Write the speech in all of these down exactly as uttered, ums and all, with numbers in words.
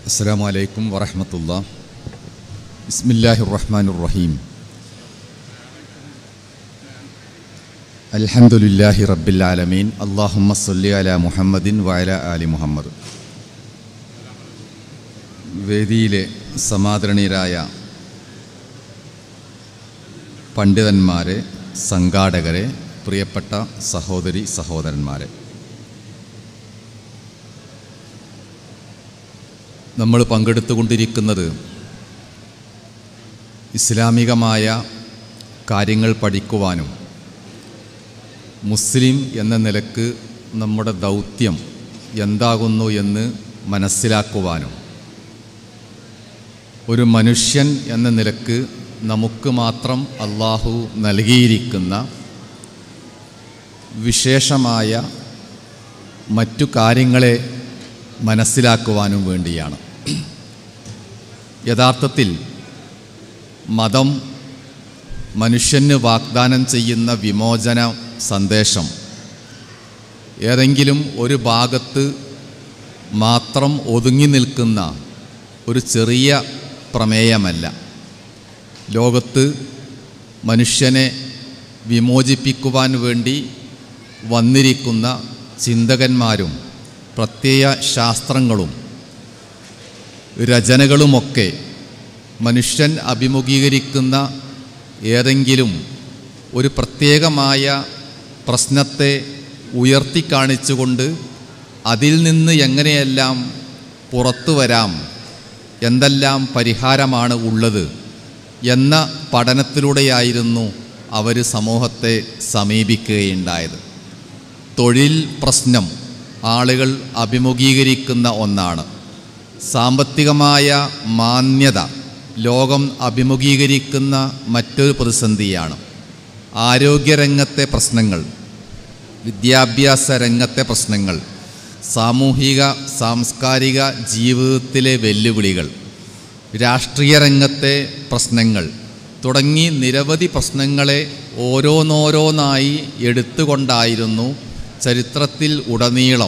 അസ്സലാമു അലൈക്കും വറഹ്മത്തുള്ളാഹി. ബിസ്മില്ലാഹിർ റഹ്മാനിർ റഹീം. അൽഹംദുലില്ലാഹി റബ്ബിൽ ആലമീൻ. അല്ലാഹുമ്മ സ്വല്ലി അലാ മുഹമ്മദിൻ വഅലാ ആലി മുഹമ്മദ്. വേദിയിലെ സമാദരണീയരായ പണ്ഡിതന്മാരെ, സംഘാടകരെ, പ്രിയപ്പെട്ട സഹോദരി സഹോദരന്മാരെ, നമ്മൾ പങ്കെടുത്തുകൊണ്ടിരിക്കുന്നത് ഇസ്ലാമികമായ കാര്യങ്ങൾ പഠിക്കുവാനും മുസ്ലിം എന്ന നിലക്ക് നമ്മുടെ ദൗത്യം എന്താകുന്നു എന്ന് മനസ്സിലാക്കുവാനും ഒരു മനുഷ്യൻ എന്ന നിലക്ക് നമുക്ക് മാത്രം അല്ലാഹു നൽകിയിരിക്കുന്ന വിശേഷമായ മറ്റു കാര്യങ്ങളെ മനസ്സിലാക്കുവാനും വേണ്ടിയാണ്. യഥാർത്ഥത്തിൽ മതം മനുഷ്യന് വാഗ്ദാനം ചെയ്യുന്ന വിമോചന സന്ദേശം ഏതെങ്കിലും ഒരു ഭാഗത്ത് മാത്രം ഒതുങ്ങി നിൽക്കുന്ന ഒരു ചെറിയ പ്രമേയമല്ല. ലോകത്ത് മനുഷ്യനെ വിമോചിപ്പിക്കുവാൻ വേണ്ടി വന്നിരിക്കുന്ന ചിന്തകന്മാരും പ്രത്യയ ശാസ്ത്രങ്ങളും രചനകളുമൊക്കെ മനുഷ്യൻ അഭിമുഖീകരിക്കുന്ന ഏതെങ്കിലും ഒരു പ്രത്യേകമായ പ്രശ്നത്തെ ഉയർത്തിക്കാണിച്ചുകൊണ്ട് അതിൽ നിന്ന് എങ്ങനെയെല്ലാം പുറത്തു വരാം, എന്തെല്ലാം പരിഹാരമാണ് ഉള്ളത് എന്ന പഠനത്തിലൂടെയായിരുന്നു അവർ സമൂഹത്തെ സമീപിക്കുകയുണ്ടായത്. തൊഴിൽ പ്രശ്നം ആളുകൾ അഭിമുഖീകരിക്കുന്ന ഒന്നാണ്. സാമ്പത്തികമായ മാന്യത ലോകം അഭിമുഖീകരിക്കുന്ന മറ്റൊരു പ്രതിസന്ധിയാണ്. ആരോഗ്യരംഗത്തെ പ്രശ്നങ്ങൾ, വിദ്യാഭ്യാസ രംഗത്തെ പ്രശ്നങ്ങൾ, സാമൂഹിക സാംസ്കാരിക ജീവിതത്തിലെ വെല്ലുവിളികൾ, രാഷ്ട്രീയ രംഗത്തെ പ്രശ്നങ്ങൾ തുടങ്ങി നിരവധി പ്രശ്നങ്ങളെ ഓരോന്നോരോന്നായി എടുത്തുകൊണ്ടായിരുന്നു ചരിത്രത്തിൽ ഉടനീളം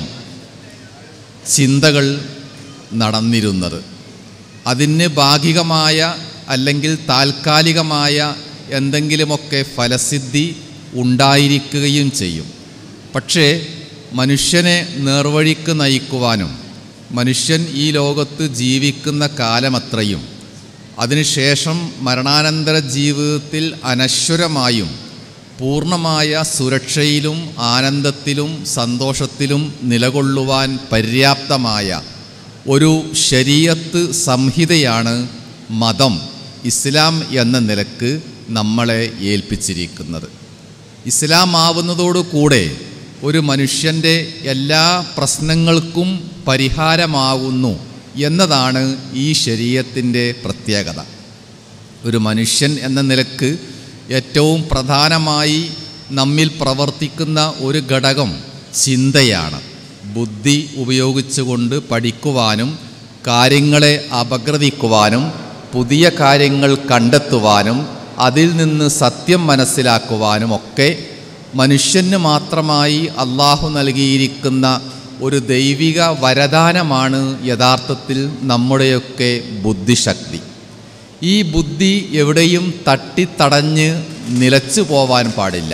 ചിന്തകൾ നടന്നിരുന്നത്. അതിന് ഭാഗികമായ അല്ലെങ്കിൽ താൽക്കാലികമായ എന്തെങ്കിലുമൊക്കെ ഫലസിദ്ധി ഉണ്ടായിരിക്കുകയും ചെയ്യും. പക്ഷേ മനുഷ്യനെ നേർവഴിക്ക് നയിക്കുവാനും മനുഷ്യൻ ഈ ലോകത്ത് ജീവിക്കുന്ന കാലമത്രയും അതിനുശേഷം മരണാനന്തര ജീവിതത്തിൽ അനശ്വരമായും പൂർണ്ണമായ സുരക്ഷയിലും ആനന്ദത്തിലും സന്തോഷത്തിലും നിലകൊള്ളുവാൻ പര്യാപ്തമായ ഒരു ശരീഅത്ത് സംഹിതയാണ് മതം, ഇസ്ലാം എന്ന നിലക്ക് നമ്മളെ ഏൽപ്പിച്ചിരിക്കുന്നത്. ഇസ്ലാം ആവുന്നതോടുകൂടെ ഒരു മനുഷ്യൻ്റെ എല്ലാ പ്രശ്നങ്ങൾക്കും പരിഹാരമാകുന്നു എന്നതാണ് ഈ ശരീഅത്തിൻ്റെ പ്രത്യേകത. ഒരു മനുഷ്യൻ എന്ന നിലക്ക് ഏറ്റവും പ്രധാനമായി നമ്മിൽ പ്രവർത്തിക്കുന്ന ഒരു ഘടകം ചിന്തയാണ്. ബുദ്ധി ഉപയോഗിച്ചുകൊണ്ട് പഠിക്കുവാനും കാര്യങ്ങളെ അപഗ്രഥിക്കുവാനും പുതിയ കാര്യങ്ങൾ കണ്ടെത്തുവാനും അതിൽ നിന്ന് സത്യം മനസ്സിലാക്കുവാനും ഒക്കെ മനുഷ്യന് മാത്രമായി അല്ലാഹു നൽകിയിരിക്കുന്ന ഒരു ദൈവിക വരദാനമാണ് യഥാർത്ഥത്തിൽ നമ്മുടെയൊക്കെ ബുദ്ധിശക്തി. ഈ ബുദ്ധി എവിടെയും തട്ടിത്തടഞ്ഞ് നിലച്ചു പോവാൻ പാടില്ല.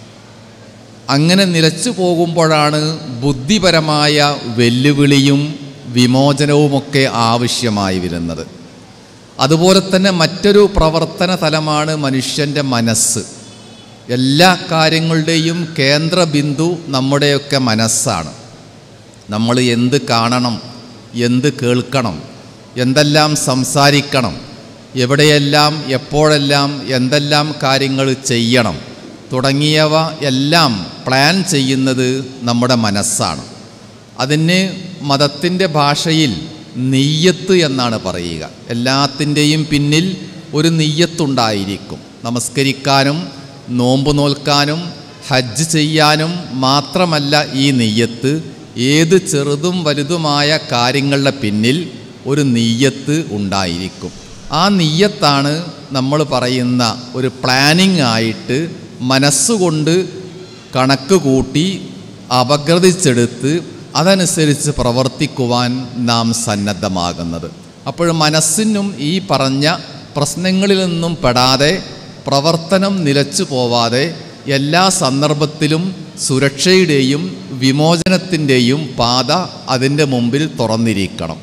അങ്ങനെ നിലച്ചു പോകുമ്പോഴാണ് ബുദ്ധിപരമായ വെല്ലുവിളിയും വിമോചനവുമൊക്കെ ആവശ്യമായി വരുന്നത്. അതുപോലെ തന്നെ മറ്റൊരു പ്രവർത്തന തലമാണ് മനുഷ്യൻ്റെ മനസ്സ്. എല്ലാ കാര്യങ്ങളുടെയും കേന്ദ്ര ബിന്ദു നമ്മുടെയൊക്കെ മനസ്സാണ്. നമ്മൾ എന്ത് കാണണം, എന്ത് കേൾക്കണം, എന്തെല്ലാം സംസാരിക്കണം, എവിടെയെല്ലാം എപ്പോഴെല്ലാം എന്തെല്ലാം കാര്യങ്ങൾ ചെയ്യണം തുടങ്ങിയവ എല്ലാം പ്ലാൻ ചെയ്യുന്നത് നമ്മുടെ മനസ്സാണ്. അതിന് മതത്തിൻ്റെ ഭാഷയിൽ നിയ്യത്ത് എന്നാണ് പറയുക. എല്ലാത്തിൻ്റെയും പിന്നിൽ ഒരു നിയ്യത്തുണ്ടായിരിക്കും. നമസ്കരിക്കാനും നോമ്പ് നോൽക്കാനും ഹജ്ജ് ചെയ്യാനും മാത്രമല്ല ഈ നിയ്യത്ത്, ഏത് ചെറുതും വലുതുമായ കാര്യങ്ങളുടെ പിന്നിൽ ഒരു നിയ്യത്ത് ഉണ്ടായിരിക്കും. ആ നിയ്യത്താണ് നമ്മൾ പറയുന്ന ഒരു പ്ലാനിങ് ആയിട്ട് മനസ്സുകൊണ്ട് കണക്ക് കൂട്ടി അപഗ്രഥിച്ചെടുത്ത് അതനുസരിച്ച് പ്രവർത്തിക്കുവാൻ നാം സന്നദ്ധമാകുന്നത്. അപ്പോൾ മനസ്സിനും ഈ പറഞ്ഞ പ്രശ്നങ്ങളിൽ നിന്നും പെടാതെ പ്രവർത്തനം നിലച്ചു പോവാതെ എല്ലാ സന്ദർഭത്തിലും സുരക്ഷയുടെയും വിമോചനത്തിൻ്റെയും പാത അതിൻ്റെ മുമ്പിൽ തുറന്നിരിക്കണം.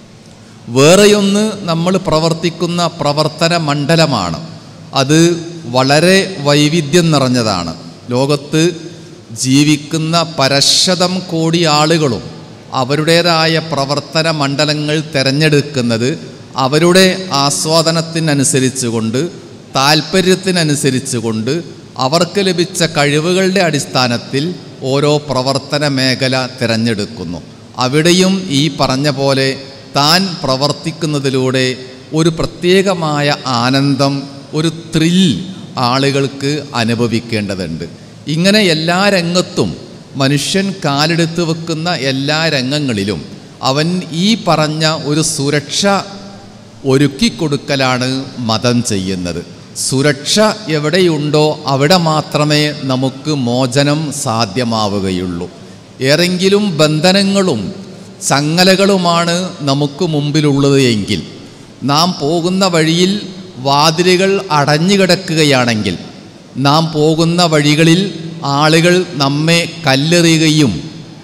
വേറെയൊന്ന് നമ്മൾ പ്രവർത്തിക്കുന്ന പ്രവർത്തന മണ്ഡലമാണ്. അത് വളരെ വൈവിധ്യം നിറഞ്ഞതാണ്. ലോകത്ത് ജീവിക്കുന്ന പരശതം കോടി ആളുകളും അവരുടേതായ പ്രവർത്തന മണ്ഡലങ്ങൾ തിരഞ്ഞെടുക്കുന്നത് അവരുടെ ആസ്വാദനത്തിനനുസരിച്ച് കൊണ്ട്, താല്പര്യത്തിനനുസരിച്ച് കൊണ്ട്, അവർക്ക് ലഭിച്ച കഴിവുകളുടെ അടിസ്ഥാനത്തിൽ ഓരോ പ്രവർത്തന മേഖല തിരഞ്ഞെടുക്കുന്നു. അവിടെയും ഈ പറഞ്ഞ പോലെ താൻ പ്രവർത്തിക്കുന്നതിലൂടെ ഒരു പ്രത്യേകമായ ആനന്ദം, ഒരു ത്രിൽ ആളുകൾക്ക് അനുഭവിക്കേണ്ടതുണ്ട്. ഇങ്ങനെ എല്ലാ രംഗത്തും മനുഷ്യൻ കാലെടുത്ത് വെക്കുന്ന എല്ലാ രംഗങ്ങളിലും അവൻ ഈ പറഞ്ഞ ഒരു സുരക്ഷ ഒരുക്കിക്കൊടുക്കലാണ് മതം ചെയ്യുന്നത്. സുരക്ഷ എവിടെയുണ്ടോ അവിടെ മാത്രമേ നമുക്ക് മോചനം സാധ്യമാവുകയുള്ളൂ. ഏതെങ്കിലും ബന്ധനങ്ങളും ചങ്ങലകളുമാണ് നമുക്ക് മുമ്പിലുള്ളത് എങ്കിൽ, നാം പോകുന്ന വഴിയിൽ വാതിലുകൾ അടഞ്ഞു കിടക്കുകയാണെങ്കിൽ, നാം പോകുന്ന വഴികളിൽ ആളുകൾ നമ്മെ കല്ലെറിയുകയും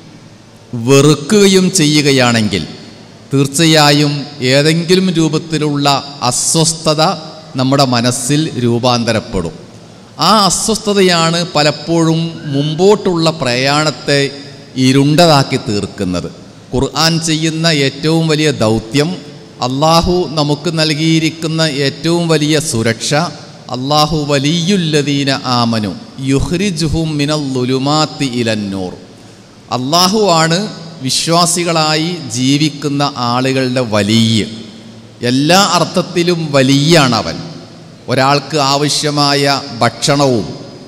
വെറുക്കുകയും ചെയ്യുകയാണെങ്കിൽ തീർച്ചയായും ഏതെങ്കിലും രൂപത്തിലുള്ള അസ്വസ്ഥത നമ്മുടെ മനസ്സിൽ രൂപാന്തരപ്പെടും. ആ അസ്വസ്ഥതയാണ് പലപ്പോഴും മുമ്പോട്ടുള്ള പ്രയാണത്തെ ഇരുണ്ടതാക്കി തീർക്കുന്നത്. ഖുർആൻ ചെയ്യുന്ന ഏറ്റവും വലിയ ദൗത്യം, അള്ളാഹു നമുക്ക് നൽകിയിരിക്കുന്ന ഏറ്റവും വലിയ സുരക്ഷ, അള്ളാഹു വലിയുല്ലദീന ആമനു യുഖ്രിജുഹും മിനൽ ളുലുമാത്തി ഇലന്നൂർ. അള്ളാഹു ആണ് വിശ്വാസികളായി ജീവിക്കുന്ന ആളുകളുടെ വലിയ, എല്ലാ അർത്ഥത്തിലും വലിയാണവൻ. ഒരാൾക്ക് ആവശ്യമായ ഭക്ഷണവും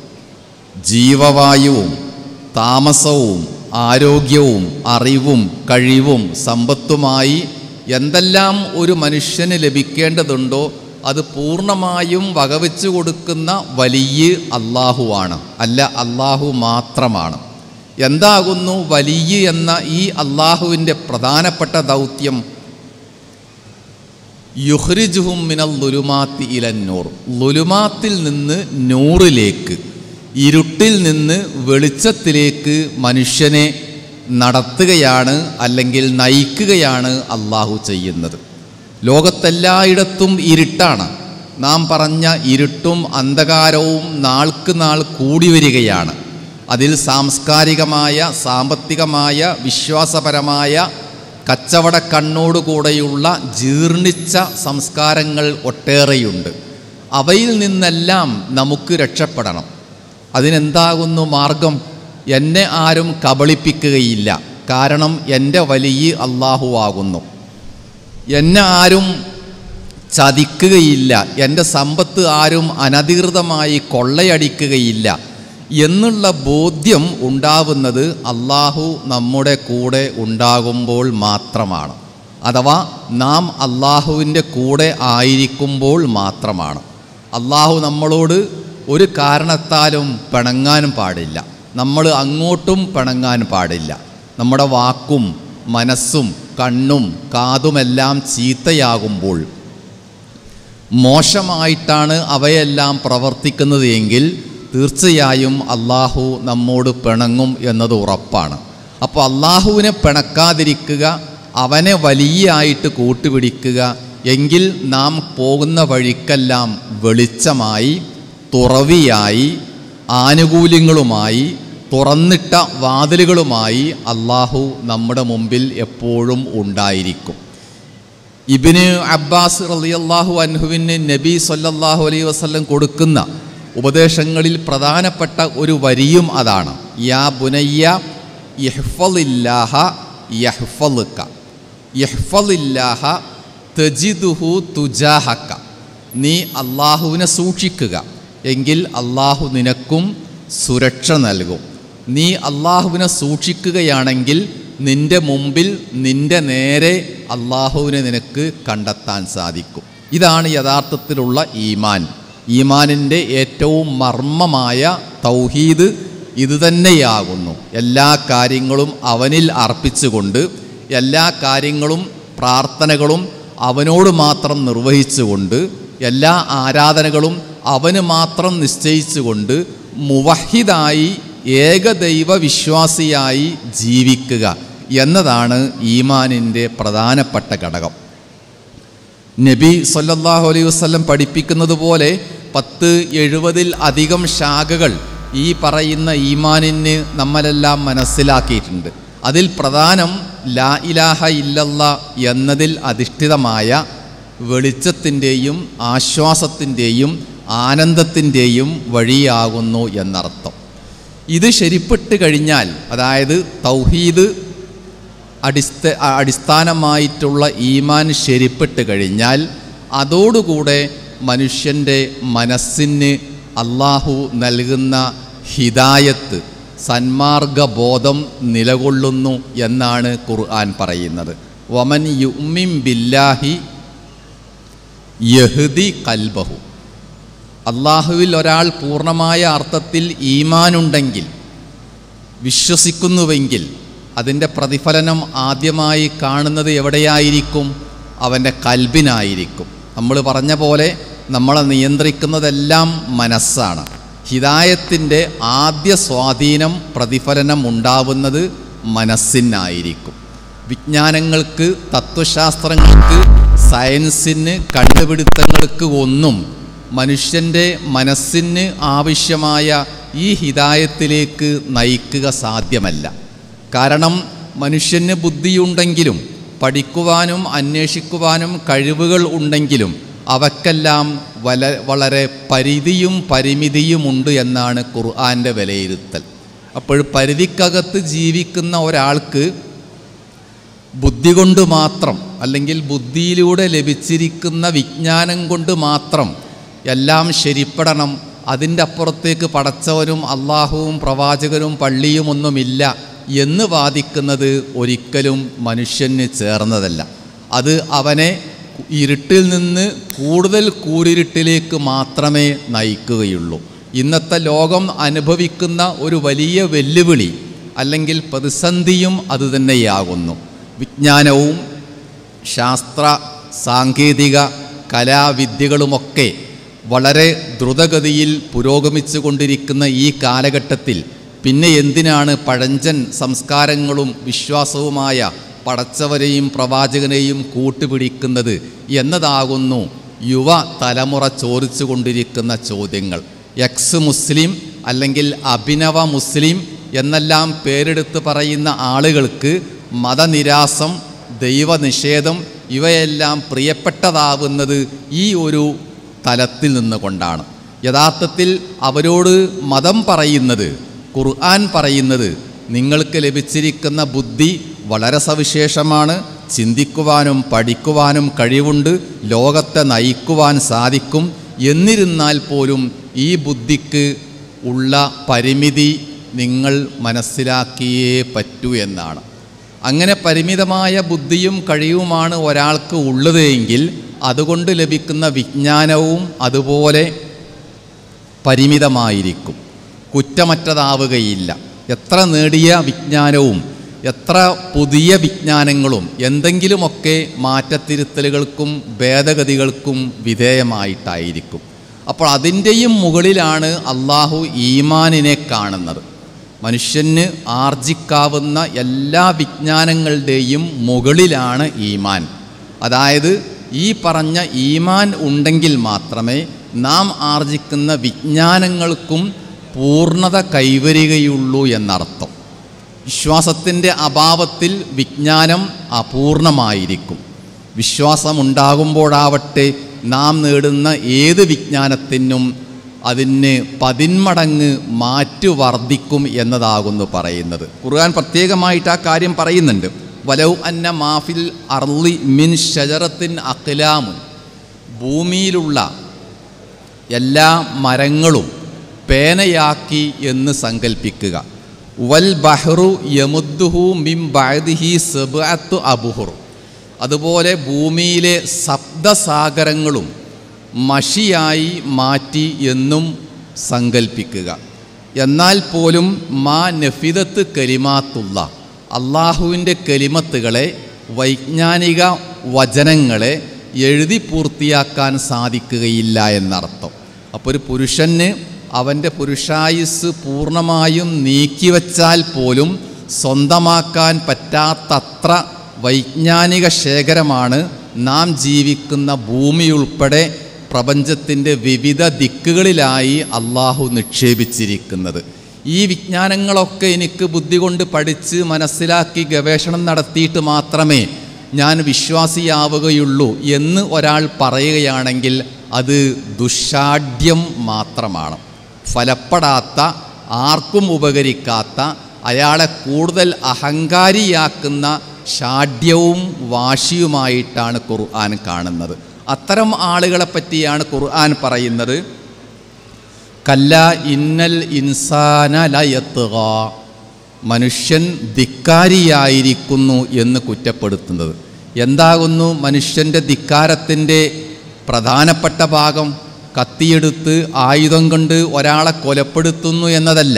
ജീവവായുവും താമസവും ആരോഗ്യവും അറിവും കഴിവും സമ്പത്തുമായി എന്തെല്ലാം ഒരു മനുഷ്യന് ലഭിക്കേണ്ടതുണ്ടോ അത് പൂർണ്ണമായും വകവെച്ചു കൊടുക്കുന്ന വലിയ അള്ളാഹുവാണ്, അല്ല അള്ളാഹു മാത്രമാണ്. എന്താകുന്നു വലിയ എന്ന ഈ അള്ളാഹുവിൻ്റെ പ്രധാനപ്പെട്ട ദൗത്യം? യുഖ്രിജുഹും മിനൽ ളുലുമാത്തി ഇലന്നൂർ. ളുലുമാത്തിൽ നിന്ന് നൂറിലേക്ക്, ഇരുട്ടിൽ നിന്ന് വെളിച്ചത്തിലേക്ക് മനുഷ്യനെ നടത്തുകയാണ്, അല്ലെങ്കിൽ നയിക്കുകയാണ് അള്ളാഹു ചെയ്യുന്നത്. ലോകത്തെല്ലായിടത്തും ഇരുട്ടാണ്. നാം പറഞ്ഞ ഇരുട്ടും അന്ധകാരവും നാൾക്ക് നാൾ കൂടി വരികയാണ്. അതിൽ സാംസ്കാരികമായ, സാമ്പത്തികമായ, വിശ്വാസപരമായ കച്ചവട കണ്ണോടുകൂടെയുള്ള ജീർണിച്ച സംസ്കാരങ്ങൾ ഒട്ടേറെയുണ്ട്. അവയിൽ നിന്നെല്ലാം നമുക്ക് രക്ഷപ്പെടണം. അതിനെന്താകുന്നു മാർഗം? എന്നെ ആരും കബളിപ്പിക്കുകയില്ല, കാരണം എൻ്റെ വലിയ അള്ളാഹുവാകുന്നു. എന്നെ ആരും ചതിക്കുകയില്ല, എൻ്റെ സമ്പത്ത് ആരും അനധികൃതമായി കൊള്ളയടിക്കുകയില്ല എന്നുള്ള ബോധ്യം ഉണ്ടാവുന്നത് അള്ളാഹു നമ്മുടെ കൂടെ ഉണ്ടാകുമ്പോൾ മാത്രമാണ്. അഥവാ നാം അള്ളാഹുവിൻ്റെ കൂടെ ആയിരിക്കുമ്പോൾ മാത്രമാണ്. അള്ളാഹു നമ്മളോട് ഒരു കാരണത്താലും പിണങ്ങാനും പാടില്ല. നമ്മൾ അങ്ങോട്ടും പിണങ്ങാൻ പാടില്ല. നമ്മുടെ വാക്കും മനസ്സും കണ്ണും കാതുമെല്ലാം ചീത്തയാകുമ്പോൾ, മോശമായിട്ടാണ് അവയെല്ലാം പ്രവർത്തിക്കുന്നത് എങ്കിൽ തീർച്ചയായും അള്ളാഹു നമ്മോട് പിണങ്ങും എന്നത് ഉറപ്പാണ്. അപ്പോൾ അള്ളാഹുവിനെ പിണക്കാതിരിക്കുക, അവനെ വലിയായിട്ട് കൂട്ടുപിടിക്കുക, എങ്കിൽ നാം പോകുന്ന വഴിക്കെല്ലാം വെളിച്ചമായി, തുറവിയായി, ആനുകൂല്യങ്ങളുമായി, തുറന്നിട്ട വാതിലുകളുമായി അള്ളാഹു നമ്മുടെ മുമ്പിൽ എപ്പോഴും ഉണ്ടായിരിക്കും. ഇബ്നു അബ്ബാസ് റളിയല്ലാഹു അൻഹുവിന് നബി സല്ലല്ലാഹു അലൈഹി വസല്ലം കൊടുക്കുന്ന ഉപദേശങ്ങളിൽ പ്രധാനപ്പെട്ട ഒരു വരിയും അതാണ്. യാ ബുനയ്യ യഹ്ഫളില്ലാഹ യഹ്ഫളുക യഹ്ഫളില്ലാഹ തജിദുഹു തുജാഹക. നീ അള്ളാഹുവിനെ സൂക്ഷിക്കുക, എങ്കിൽ അള്ളാഹു നിനക്കും സുരക്ഷ നൽകും. നീ അള്ളാഹുവിനെ സൂക്ഷിക്കുകയാണെങ്കിൽ നിൻ്റെ മുമ്പിൽ, നിൻ്റെ നേരെ അള്ളാഹുവിനെ നിനക്ക് കണ്ടെത്താൻ സാധിക്കും. ഇതാണ് യഥാർത്ഥത്തിലുള്ള ഈമാൻ. ഈമാനിൻ്റെ ഏറ്റവും മർമ്മമായ തൗഹീദ് ഇതുതന്നെയാകുന്നു. എല്ലാ കാര്യങ്ങളും അവനിൽ അർപ്പിച്ചുകൊണ്ട്, എല്ലാ കാര്യങ്ങളും പ്രാർത്ഥനകളും അവനോട് മാത്രം നിർവഹിച്ചുകൊണ്ട്, എല്ലാ ആരാധനകളും അവന് മാത്രം നിശ്ചയിച്ചുകൊണ്ട് മുവഹിദായി ഏകദൈവ വിശ്വാസിയായി ജീവിക്കുക എന്നതാണ് ഈമാനിൻ്റെ പ്രധാനപ്പെട്ട ഘടകം. നബി സല്ലല്ലാഹു അലൈഹി വസല്ലം പഠിപ്പിക്കുന്നത് പോലെ പത്ത് എഴുപതിൽ അധികം ശാഖകൾ ഈ പറയുന്ന ഈമാനിന് നമ്മളെല്ലാം മനസ്സിലാക്കിയിട്ടുണ്ട്. അതിൽ പ്രധാനം ലാ ഇലാഹ ഇല്ലല്ലാ എന്നതിൽ അധിഷ്ഠിതമായ വെളിച്ചത്തിൻ്റെയും ആശ്വാസത്തിൻ്റെയും ആനന്ദത്തിൻ്റെയും വഴിയാകുന്നു എന്നർത്ഥം. ഇത് ശരിപ്പെട്ട് കഴിഞ്ഞാൽ, അതായത് തൗഹീദ് അടിസ്ഥ അടിസ്ഥാനമായിട്ടുള്ള ഈമാൻ ശരിപ്പെട്ട് കഴിഞ്ഞാൽ, അതോടുകൂടെ മനുഷ്യൻ്റെ മനസ്സിന് അള്ളാഹു നൽകുന്ന ഹിദായത്ത്, സന്മാർഗബോധം നിലകൊള്ളുന്നു എന്നാണ് ഖുർആൻ പറയുന്നത്. വമൻ യുഅ്മിൻ ബില്ലാഹി യഹ്ദി ഖൽബഹു. അള്ളാഹുവിൽ ഒരാൾ പൂർണ്ണമായ അർത്ഥത്തിൽ ഈമാനുണ്ടെങ്കിൽ, വിശ്വസിക്കുന്നുവെങ്കിൽ, അതിൻ്റെ പ്രതിഫലനം ആദ്യമായി കാണുന്നത് എവിടെയായിരിക്കും? അവൻ്റെ കൽബിനായിരിക്കും. നമ്മൾ പറഞ്ഞ പോലെ നമ്മളെ നിയന്ത്രിക്കുന്നതെല്ലാം മനസ്സാണ്. ഹിദായത്തിൻ്റെ ആദ്യ സ്വാധീനം, പ്രതിഫലനം ഉണ്ടാവുന്നത് മനസ്സിനായിരിക്കും. വിജ്ഞാനങ്ങൾക്ക്, തത്വശാസ്ത്രങ്ങൾക്ക്, സയൻസിന്, കണ്ടുപിടുത്തങ്ങൾക്ക് ഒന്നും മനുഷ്യൻ്റെ മനസ്സിന് ആവശ്യമായ ഈ ഹിദായത്തിലേക്ക് നയിക്കുക സാധ്യമല്ല. കാരണം മനുഷ്യന് ബുദ്ധിയുണ്ടെങ്കിലും, പഠിക്കുവാനും അന്വേഷിക്കുവാനും കഴിവുകൾ ഉണ്ടെങ്കിലും അവക്കെല്ലാം വല വളരെ പരിധിയും പരിമിതിയുമുണ്ട് എന്നാണ് ഖുർആൻ്റെ വിലയിരുത്തൽ. അപ്പോൾ പരിധിക്കകത്ത് ജീവിക്കുന്ന ഒരാൾക്ക് ബുദ്ധി കൊണ്ട് മാത്രം, അല്ലെങ്കിൽ ബുദ്ധിയിലൂടെ ലഭിച്ചിരിക്കുന്ന വിജ്ഞാനം കൊണ്ട് മാത്രം എല്ലാം ശരിപ്പെടണം, അതിൻ്റെ അപ്പുറത്തേക്ക് പടച്ചവനും അള്ളാഹുവും പ്രവാചകനും പള്ളിയും ഒന്നുമില്ല എന്ന് വാദിക്കുന്നത് ഒരിക്കലും മനുഷ്യന് ചേർന്നതല്ല. അത് അവനെ ഇരുട്ടിൽ നിന്ന് കൂടുതൽ കൂരിരുട്ടിലേക്ക് മാത്രമേ നയിക്കുകയുള്ളൂ. ഇന്നത്തെ ലോകം അനുഭവിക്കുന്ന ഒരു വലിയ വെല്ലുവിളി അല്ലെങ്കിൽ പ്രതിസന്ധിയും അതുതന്നെയാകുന്നു. വിജ്ഞാനവും ശാസ്ത്ര സാങ്കേതിക കലാവിദ്യകളുമൊക്കെ വളരെ ദ്രുതഗതിയിൽ പുരോഗമിച്ചു കൊണ്ടിരിക്കുന്ന ഈ കാലഘട്ടത്തിൽ പിന്നെ എന്തിനാണ് പഴഞ്ചൻ സംസ്കാരങ്ങളും വിശ്വാസവുമായ പടച്ചവരെയും പ്രവാചകനെയും കൂട്ടുപിടിക്കുന്നത് എന്നതാകുന്നു യുവ തലമുറ ചോദിച്ചു കൊണ്ടിരിക്കുന്ന ചോദ്യങ്ങൾ. എക്സ് മുസ്ലിം അല്ലെങ്കിൽ അഭിനവ മുസ്ലിം എന്നെല്ലാം പേരെടുത്ത് പറയുന്ന ആളുകൾക്ക് മതനിരാസം, ദൈവനിഷേധം ഇവയെല്ലാം പ്രിയപ്പെട്ടതാവുന്നത് ഈ ഒരു തലത്തിൽ നിന്നുകൊണ്ടാണ്. യഥാർത്ഥത്തിൽ അവരോട് മതം പറയുന്നത്, ഖുർആൻ പറയുന്നത്, നിങ്ങൾക്ക് ലഭിച്ചിരിക്കുന്ന ബുദ്ധി വളരെ സവിശേഷമാണ്, ചിന്തിക്കുവാനും പഠിക്കുവാനും കഴിവുണ്ട്, ലോകത്തെ നയിക്കുവാൻ സാധിക്കും. എന്നിരുന്നാൽ പോലും ഈ ബുദ്ധിക്ക് ഉള്ള പരിമിതി നിങ്ങൾ മനസ്സിലാക്കിയേ പറ്റൂ എന്നാണ്. അങ്ങനെ പരിമിതമായ ബുദ്ധിയും കഴിവുമാണ് ഒരാൾക്ക് ഉള്ളത് എങ്കിൽ അതുകൊണ്ട് ലഭിക്കുന്ന വിജ്ഞാനവും അതുപോലെ പരിമിതമായിരിക്കും, കുറ്റമറ്റതാവുകയില്ല. എത്ര നേടിയ വിജ്ഞാനവും എത്ര പുതിയ വിജ്ഞാനങ്ങളും എന്തെങ്കിലുമൊക്കെ മാറ്റത്തിരുത്തലുകൾക്കും ഭേദഗതികൾക്കും വിധേയമായിട്ടായിരിക്കും. അപ്പോൾ അതിൻ്റെയും മുകളിലാണ് അള്ളാഹു ഈമാനിനെ കാണുന്നത്. മനുഷ്യന് ആർജിക്കാവുന്ന എല്ലാ വിജ്ഞാനങ്ങളുടെയും മുകളിലാണ് ഈമാൻ. അതായത് ഈ പറഞ്ഞ ഈമാൻ ഉണ്ടെങ്കിൽ മാത്രമേ നാം ആർജിക്കുന്ന വിജ്ഞാനങ്ങൾക്കും പൂർണ്ണത കൈവരികയുള്ളൂ എന്നർത്ഥം. വിശ്വാസത്തിൻ്റെ അഭാവത്തിൽ വിജ്ഞാനം അപൂർണമായിരിക്കും. വിശ്വാസമുണ്ടാകുമ്പോഴാവട്ടെ നാം നേടുന്ന ഏത് വിജ്ഞാനത്തിനും അതിന് പതിന്മടങ്ങ് മാറ്റു വർദ്ധിക്കും എന്നതാകുന്നു പറയുന്നത്. ഖുർആൻ പ്രത്യേകമായിട്ട് ആ കാര്യം പറയുന്നുണ്ട്. വലൗ അന്ന മാഫിൽ അർളി മിൻ ഷജറത്തിൻ അഖ്ലാമുൻ, ഭൂമിയിലുള്ള എല്ലാ മരങ്ങളും പേനയാക്കി എന്ന് സങ്കൽപ്പിക്കുക. വൽ ബഹ്റു യമുദ്ദുഹു മിൻ ബഅദിഹി സബ്അത്തു അബ്ഹുർ, അതുപോലെ ഭൂമിയിലെ സപ്തസാഗരങ്ങളും മഷിയായി മാറ്റി എന്നും സങ്കൽപ്പിക്കുക. എന്നാൽ പോലും മാ നഫിദത്ത് കലിമാത്തുള്ള അള്ളാഹുവിൻ്റെ കലിമത്തുകളെ, വൈജ്ഞാനിക വചനങ്ങളെ എഴുതി പൂർത്തിയാക്കാൻ സാധിക്കുകയില്ല എന്നർത്ഥം. അപ്പോൾ ഒരു പുരുഷന് അവൻ്റെ പുരുഷായുസ് പൂർണ്ണമായും നീക്കിവച്ചാൽ പോലും സ്വന്തമാക്കാൻ പറ്റാത്തത്ര വൈജ്ഞാനിക ശേഖരമാണ് നാം ജീവിക്കുന്ന ഭൂമിയുൾപ്പെടെ പ്രപഞ്ചത്തിൻ്റെ വിവിധ ദിക്കുകളിലായി അള്ളാഹു നിക്ഷേപിച്ചിരിക്കുന്നത്. ഈ വിജ്ഞാനങ്ങളൊക്കെ എനിക്ക് ബുദ്ധി കൊണ്ട് പഠിച്ച് മനസ്സിലാക്കി ഗവേഷണം നടത്തിയിട്ട് മാത്രമേ ഞാൻ വിശ്വാസിയാവുകയുള്ളൂ എന്ന് ഒരാൾ പറയുകയാണെങ്കിൽ അത് ദുശ്ശാഠ്യം മാത്രമാണ്. ഫലപ്പെടാത്ത, ആർക്കും ഉപകരിക്കാത്ത, അയാളെ കൂടുതൽ അഹങ്കാരിയാക്കുന്ന ഷാഢ്യവും വാശിയുമായിട്ടാണ് ഖുർആൻ കാണുന്നത്. അത്തരം ആളുകളെ പറ്റിയാണ് ഖുർആൻ പറയുന്നത്, കല്ല ഇന്നൽ ഇൻസാന ലയത്ഗാ, മനുഷ്യൻ ധിക്കാരിയായിരിക്കുന്നു എന്ന് കുറ്റപ്പെടുത്തുന്നത്. എന്താകുന്നു മനുഷ്യൻ്റെ ധിക്കാരത്തിൻ്റെ പ്രധാനപ്പെട്ട ഭാഗം? കത്തിയെടുത്ത് ആയുധം കൊണ്ട് ഒരാളെ കൊലപ്പെടുത്തുന്നു എന്നതല്ല.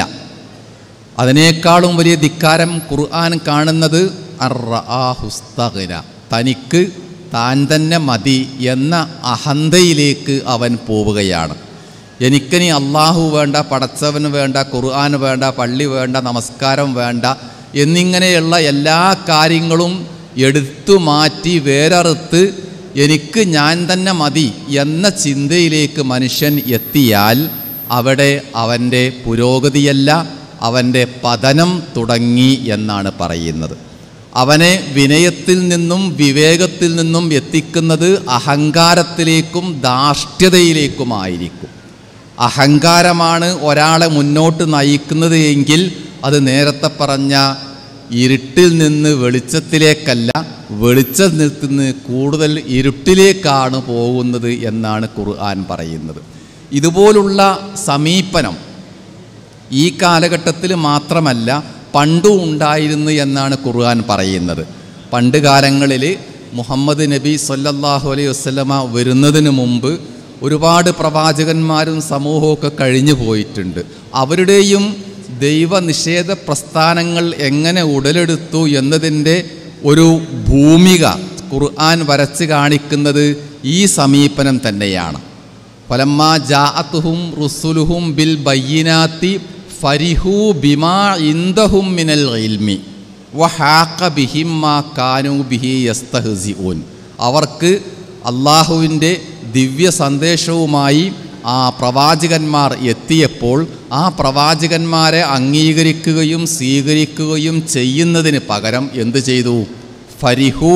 അതിനേക്കാളും വലിയ ധിക്കാരം ഖുർആൻ കാണുന്നത് അർറആഹുസ്തഗ്ന, തനിക്ക് താൻ തന്നെ മതി എന്ന അഹന്തയിലേക്ക് അവൻ പോവുകയാണ്. എനിക്കിനി അള്ളാഹു വേണ്ട, പടച്ചവന് വേണ്ട, ഖുർആൻ വേണ്ട, പള്ളി വേണ്ട, നമസ്കാരം വേണ്ട എന്നിങ്ങനെയുള്ള എല്ലാ കാര്യങ്ങളും എടുത്തു മാറ്റി വേരറുത്ത് എനിക്ക് ഞാൻ തന്നെ മതി എന്ന ചിന്തയിലേക്ക് മനുഷ്യൻ എത്തിയാൽ അവിടെ അവൻ്റെ പുരോഗതിയല്ല, അവൻ്റെ പതനം തുടങ്ങി എന്നാണ് പറയുന്നത്. അവനെ വിനയത്തിൽ നിന്നും വിവേകത്തിൽ നിന്നും എത്തിക്കുന്നത് അഹങ്കാരത്തിലേക്കും ധാർഷ്ട്യതയിലേക്കുമായിരിക്കും. അഹങ്കാരമാണ് ഒരാളെ മുന്നോട്ട് നയിക്കുന്നത് എങ്കിൽ അത് നേരത്തെ പറഞ്ഞ ഇരുട്ടിൽ നിന്ന് വെളിച്ചത്തിലേക്കല്ല, വെളിച്ചത്തിൽ നിന്ന് കൂടുതൽ ഇരുട്ടിലേക്കാണ് പോകുന്നത് എന്നാണ് ഖുർആൻ പറയുന്നത്. ഇതുപോലുള്ള സമീപനം ഈ കാലഘട്ടത്തിൽ മാത്രമല്ല പണ്ടും ഉണ്ടായിരുന്നു എന്നാണ് ഖുർആൻ പറയുന്നത്. പണ്ട് കാലങ്ങളിൽ മുഹമ്മദ് നബി സല്ലല്ലാഹു അലൈഹി വസല്ലമ വരുന്നതിന് മുമ്പ് ഒരുപാട് പ്രവാചകന്മാരും സമൂഹമൊക്കെ കഴിഞ്ഞു പോയിട്ടുണ്ട്. അവരുടെയും ദൈവനിഷേധ പ്രസ്ഥാനങ്ങൾ എങ്ങനെ ഉടലെടുത്തു എന്നതിൻ്റെ ഒരു ഭൂമിക ഖുർആൻ വരച്ച് കാണിക്കുന്നത് ഈ സമീപനം തന്നെയാണ്. ഫലമ്മാ ജാഅത്തുഹും റുസുലുഹും ബിൽ ബയ്യിനാത്തി ഫരിഹൂ ബിമാ ഇൻദഹും മിനൽ ഇൽമി വഹാഖ ബിഹിം മാ കാനൂ ബിഹി യസ്തഹ്സിഊൻ. അവർക്ക് അള്ളാഹുവിൻ്റെ ദിവ്യ സന്ദേശവുമായി ആ പ്രവാചകന്മാർ എത്തിയപ്പോൾ ആ പ്രവാചകന്മാരെ അംഗീകരിക്കുകയും സ്വീകരിക്കുകയും ചെയ്യുന്നതിന് പകരം എന്തു ചെയ്തു? ഫരിഹു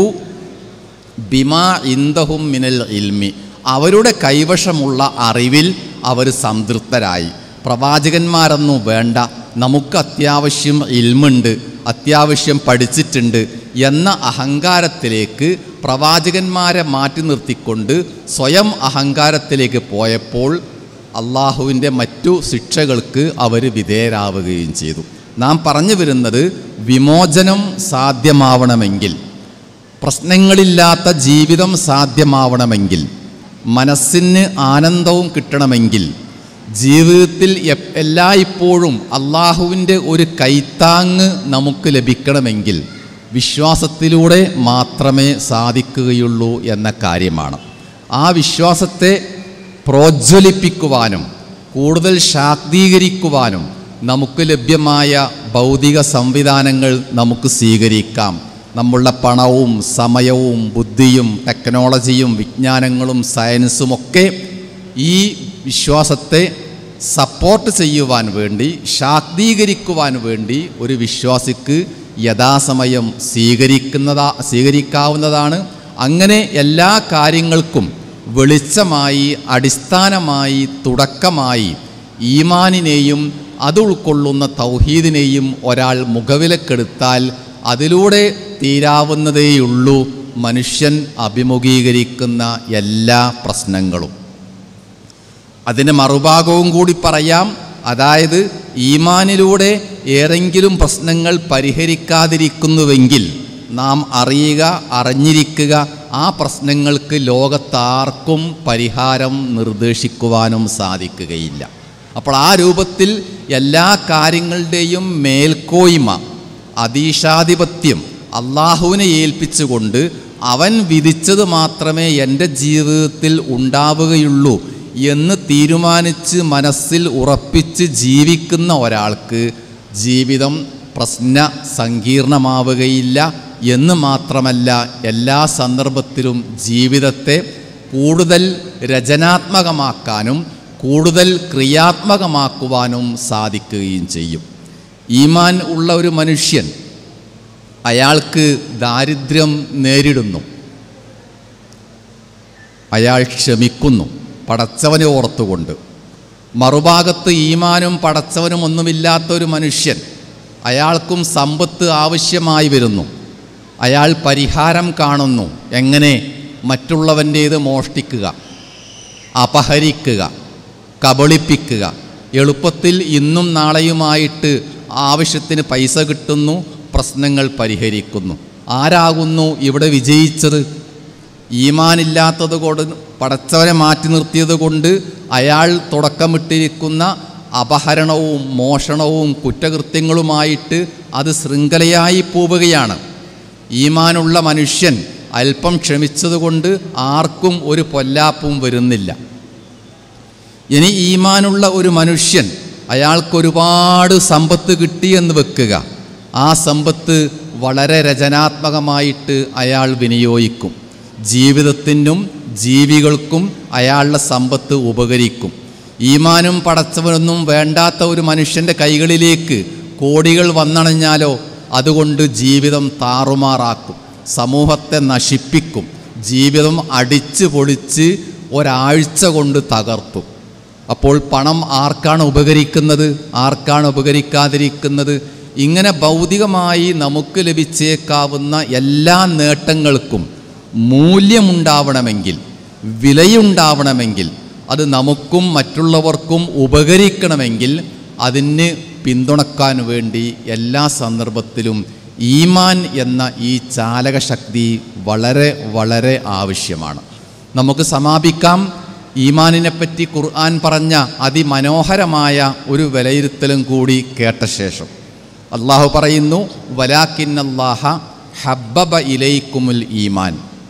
ബിമാ ഇൻദഹും മിനൽ ഇൽമി, അവരുടെ കൈവശമുള്ള അറിവിൽ അവർ സംതൃപ്തരായി. പ്രവാചകന്മാരൊന്നും വേണ്ട, നമുക്ക് അത്യാവശ്യം ഇൽമുണ്ട്, അത്യാവശ്യം പഠിച്ചിട്ടുണ്ട് എന്ന അഹങ്കാരത്തിലേക്ക് പ്രവാചകന്മാരെ മാറ്റി നിർത്തിക്കൊണ്ട് സ്വയം അഹങ്കാരത്തിലേക്ക് പോയപ്പോൾ അള്ളാഹുവിൻ്റെ മറ്റു ശിക്ഷകൾക്ക് അവർ വിധേയരാവുകയും ചെയ്തു. നാം പറഞ്ഞു വരുന്നത്, വിമോചനം സാധ്യമാവണമെങ്കിൽ, പ്രശ്നങ്ങളില്ലാത്ത ജീവിതം സാധ്യമാവണമെങ്കിൽ, മനസ്സിന് ആനന്ദവും കിട്ടണമെങ്കിൽ, ജീവിതത്തിൽ എല്ലായ്പ്പോഴും അള്ളാഹുവിൻ്റെ ഒരു കൈത്താങ്ങ് നമുക്ക് ലഭിക്കണമെങ്കിൽ വിശ്വാസത്തിലൂടെ മാത്രമേ സാധിക്കുകയുള്ളൂ എന്ന കാര്യമാണ്. ആ വിശ്വാസത്തെ പ്രോജ്വലിപ്പിക്കുവാനും കൂടുതൽ ശാക്തീകരിക്കുവാനും നമുക്ക് ലഭ്യമായ ഭൗതിക സംവിധാനങ്ങൾ നമുക്ക് സ്വീകരിക്കാം. നമ്മളുടെ പണവും സമയവും ബുദ്ധിയും ടെക്നോളജിയും വിജ്ഞാനങ്ങളും സയൻസുമൊക്കെ ഈ വിശ്വാസത്തെ സപ്പോർട്ട് ചെയ്യുവാൻ വേണ്ടി, ശാക്തീകരിക്കുവാൻ വേണ്ടി ഒരു വിശ്വാസിക്ക് യഥാസമയം സ്വീകരിക്കുന്നതാ സ്വീകരിക്കാവുന്നതാണ്. അങ്ങനെ എല്ലാ കാര്യങ്ങൾക്കും വെളിച്ചമായി, അടിസ്ഥാനമായി, തുടക്കമായി ഈമാനിനെയും അത് ഉൾക്കൊള്ളുന്ന തൗഹീദിനെയും ഒരാൾ മുഖവിലക്കെടുത്താൽ അതിലൂടെ തീരാവുന്നതേയുള്ളൂ മനുഷ്യൻ അഭിമുഖീകരിക്കുന്ന എല്ലാ പ്രശ്നങ്ങളും. അതിന് മറുഭാഗവും കൂടി പറയാം. അതായത് ഈമാനിലൂടെ ഏതെങ്കിലും പ്രശ്നങ്ങൾ പരിഹരിക്കാതിരിക്കുന്നുവെങ്കിൽ നാം അറിയുക, അറിഞ്ഞിരിക്കുക, ആ പ്രശ്നങ്ങൾക്ക് ലോകത്താർക്കും പരിഹാരം നിർദ്ദേശിക്കുവാനും സാധിക്കുകയില്ല. അപ്പോൾ ആ രൂപത്തിൽ എല്ലാ കാര്യങ്ങളുടെയും മേൽക്കോയ്മ, അധീശാധിപത്യം അള്ളാഹുവിനെ ഏൽപ്പിച്ചുകൊണ്ട് അവൻ വിധിച്ചത് മാത്രമേ എൻ്റെ ജീവിതത്തിൽ ഉണ്ടാവുകയുള്ളൂ എന്ന് തീരുമാനിച്ച് മനസ്സിൽ ഉറപ്പിച്ച് ജീവിക്കുന്ന ഒരാൾക്ക് ജീവിതം പ്രശ്ന സങ്കീർണമാവുകയില്ല എന്ന് മാത്രമല്ല, എല്ലാ സന്ദർഭത്തിലും ജീവിതത്തെ കൂടുതൽ രചനാത്മകമാക്കാനും കൂടുതൽ ക്രിയാത്മകമാക്കുവാനും സാധിക്കുകയും ചെയ്യും. ഈമാൻ ഉള്ള ഒരു മനുഷ്യൻ അയാൾക്ക് ദാരിദ്ര്യം നേരിടുന്നു, അയാൾ ക്ഷമിക്കുന്നു പടച്ചവനെ ഓർത്തുകൊണ്ട്. മറുഭാഗത്ത് ഈമാനും പടച്ചവനും ഒന്നുമില്ലാത്തൊരു മനുഷ്യൻ, അയാൾക്കും സമ്പത്ത് ആവശ്യമായി വരുന്നു, അയാൾ പരിഹാരം കാണുന്നു. എങ്ങനെ? മറ്റുള്ളവൻ്റേത് മോഷ്ടിക്കുക, അപഹരിക്കുക, കബളിപ്പിക്കുക. എളുപ്പത്തിൽ ഇന്നും നാളെയുമായിട്ട് ആവശ്യത്തിന് പൈസ കിട്ടുന്നു, പ്രശ്നങ്ങൾ പരിഹരിക്കുന്നു. ആരാകുന്നു ഇവിടെ വിജയിച്ചത്? ഈമാനില്ലാത്തത് കൊണ്ട്, പടച്ചവനെ മാറ്റി നിർത്തിയത് കൊണ്ട് അയാൾ തുടക്കമിട്ടിരിക്കുന്ന അപഹരണവും മോഷണവും കുറ്റകൃത്യങ്ങളുമായിട്ട് അത് ശൃംഖലയായി പോവുകയാണ്. ഈമാനുള്ള മനുഷ്യൻ അല്പം ക്ഷമിച്ചതുകൊണ്ട് ആർക്കും ഒരു പൊല്ലാപ്പും വരുന്നില്ല. ഇനി ഈമാനുള്ള ഒരു മനുഷ്യൻ, അയാൾക്കൊരുപാട് സമ്പത്ത് കിട്ടിയെന്ന് വെക്കുക, ആ സമ്പത്ത് വളരെ രചനാത്മകമായിട്ട് അയാൾ വിനിയോഗിക്കും. ജീവിതത്തിനും ജീവികൾക്കും അയാളുടെ സമ്പത്ത് ഉപകരിക്കും. ഈമാനും പടച്ചവനൊന്നും വേണ്ടാത്ത ഒരു മനുഷ്യൻ്റെ കൈകളിലേക്ക് കോടികൾ വന്നണഞ്ഞാലോ അതുകൊണ്ട് ജീവിതം താറുമാറാക്കും, സമൂഹത്തെ നശിപ്പിക്കും, ജീവിതം അടിച്ച് പൊളിച്ച് ഒരാഴ്ച കൊണ്ട് തകർത്തും. അപ്പോൾ പണം ആർക്കാണ് ഉപകരിക്കുന്നത്, ആർക്കാണ് ഉപകരിക്കാതിരിക്കുന്നത്? ഇങ്ങനെ ഭൗതികമായി നമുക്ക് ലഭിച്ചേക്കാവുന്ന എല്ലാ നേട്ടങ്ങൾക്കും മൂല്യമുണ്ടാവണമെങ്കിൽ, വിലയുണ്ടാവണമെങ്കിൽ, അത് നമുക്കും മറ്റുള്ളവർക്കും ഉപകരിക്കണമെങ്കിൽ അതിന് പിന്തുണക്കാൻ വേണ്ടി എല്ലാ സന്ദർഭത്തിലും ഈമാൻ എന്ന ഈ ചാലകശക്തി വളരെ വളരെ ആവശ്യമാണ്. നമുക്ക് സമാപിക്കാം. ഈമാനിനെപ്പറ്റി ഖുർആൻ പറഞ്ഞ അതിമനോഹരമായ ഒരു വിലയിരുത്തലും കൂടി കേട്ട ശേഷം അള്ളാഹു പറയുന്നു, വലാകിന്നല്ലാഹ ഹബ്ബബ ഇലൈക്കുമുൽ ഈമാൻ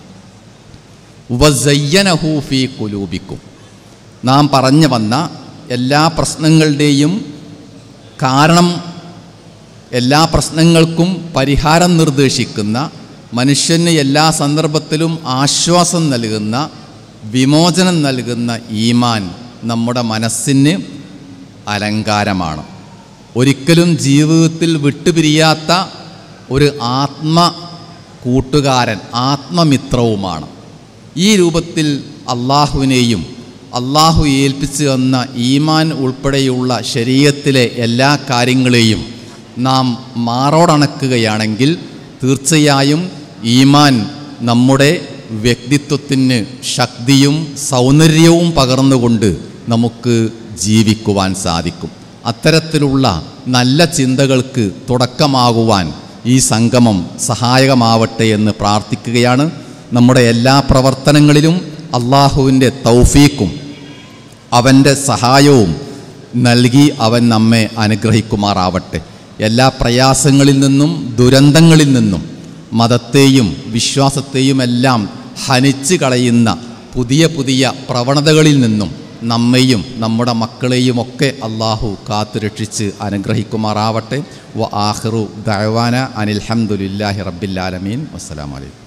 വസയ്യനഹു ഫീ ഖുലൂബിക്കും. നാം പറഞ്ഞു വന്ന എല്ലാ പ്രശ്നങ്ങളുടെയും കാരണം, എല്ലാ പ്രശ്നങ്ങൾക്കും പരിഹാരം നിർദ്ദേശിക്കുന്ന, മനുഷ്യന് എല്ലാ സന്ദർഭത്തിലും ആശ്വാസം നൽകുന്ന, വിമോചനം നൽകുന്ന ഈമാൻ നമ്മുടെ മനസ്സിന് അലങ്കാരമാണ്. ഒരിക്കലും ജീവിതത്തിൽ വിട്ടുപിരിയാത്ത ഒരു ആത്മ കൂട്ടുകാരൻ, ആത്മമിത്രവുമാണ്. ഈ രൂപത്തിൽ അള്ളാഹുവിനെയും അള്ളാഹു ഏൽപ്പിച്ചു തന്ന ഈമാൻ ഉൾപ്പെടെയുള്ള ശരീഅത്തിലെ എല്ലാ കാര്യങ്ങളെയും നാം മാറോടണക്കുകയാണെങ്കിൽ തീർച്ചയായും ഈമാൻ നമ്മുടെ വ്യക്തിത്വത്തിന് ശക്തിയും സൗന്ദര്യവും പകർന്നുകൊണ്ട് നമുക്ക് ജീവിക്കുവാൻ സാധിക്കും. അത്തരത്തിലുള്ള നല്ല ചിന്തകൾക്ക് തുടക്കമാകുവാൻ ഈ സംഗമം സഹായകമാവട്ടെ എന്ന് പ്രാർത്ഥിക്കുകയാണ്. നമ്മുടെ എല്ലാ പ്രവർത്തനങ്ങളിലും അള്ളാഹുവിൻ്റെ തൗഫീക്കും അവൻ്റെ സഹായവും നൽകി അവൻ നമ്മെ അനുഗ്രഹിക്കുമാറാവട്ടെ. എല്ലാ പ്രയാസങ്ങളിൽ നിന്നും ദുരന്തങ്ങളിൽ നിന്നും മതത്തെയും വിശ്വാസത്തെയും എല്ലാം ഹനിച്ച് കളയുന്ന പുതിയ പുതിയ പ്രവണതകളിൽ നിന്നും നമ്മെയും നമ്മുടെ മക്കളെയുമൊക്കെ അള്ളാഹു കാത്തുരക്ഷിച്ച് അനുഗ്രഹിക്കുമാറാവട്ടെ. വ ആഖിറു ദഅവാന അനിൽ ഹംദുലില്ലാഹി റബ്ബിൽ ആലമീൻ. വസ്സലാമു അലൈക്കും.